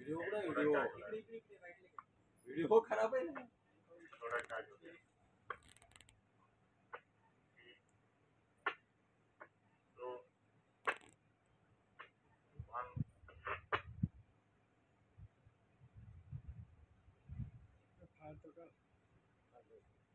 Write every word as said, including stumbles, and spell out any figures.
video बना video video खराब है ना थोड़ा चार्ज हो गया तो वन फालतू का